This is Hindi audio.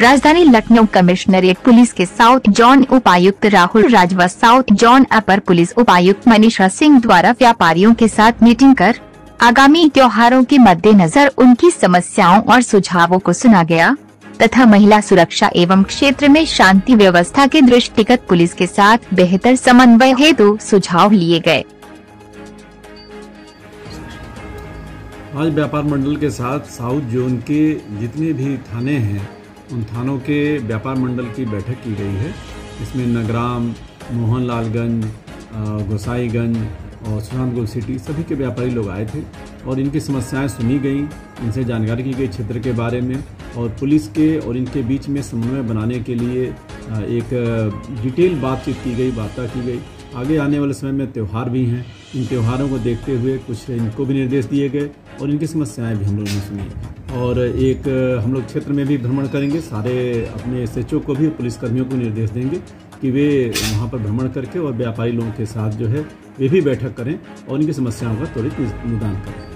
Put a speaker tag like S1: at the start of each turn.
S1: राजधानी लखनऊ कमिश्नरेट पुलिस के साउथ जोन उपायुक्त राहुल राज व साउथ जोन अपर पुलिस उपायुक्त मनीषा सिंह द्वारा व्यापारियों के साथ मीटिंग कर आगामी त्योहारों के मद्देनजर उनकी समस्याओं और सुझावों को सुना गया तथा महिला सुरक्षा एवं क्षेत्र में शांति व्यवस्था के दृष्टिगत पुलिस के साथ बेहतर समन्वय हेतु सुझाव लिए गए।
S2: आज व्यापार मंडल के साथ साउथ जोन के जितने भी थाने हैं उन थानों के व्यापार मंडल की बैठक की गई है। इसमें नगराम, मोहनलालगंज, गोसाईगंज और सुल्तानपुर सिटी सभी के व्यापारी लोग आए थे और इनकी समस्याएं सुनी गई, इनसे जानकारी की गई क्षेत्र के बारे में और पुलिस के और इनके बीच में समन्वय बनाने के लिए एक डिटेल बातचीत की गई, वार्ता की गई। आगे आने वाले समय में त्यौहार भी हैं, इन त्योहारों को देखते हुए कुछ इनको भी निर्देश दिए गए और इनकी समस्याएं भी हम लोगों ने सुनी और एक हम लोग क्षेत्र में भी भ्रमण करेंगे। सारे अपने SHO को भी, पुलिसकर्मियों को निर्देश देंगे कि वे वहाँ पर भ्रमण करके और व्यापारी लोगों के साथ जो है वे भी बैठक करें और इनकी समस्याओं का त्वरित निदान करें।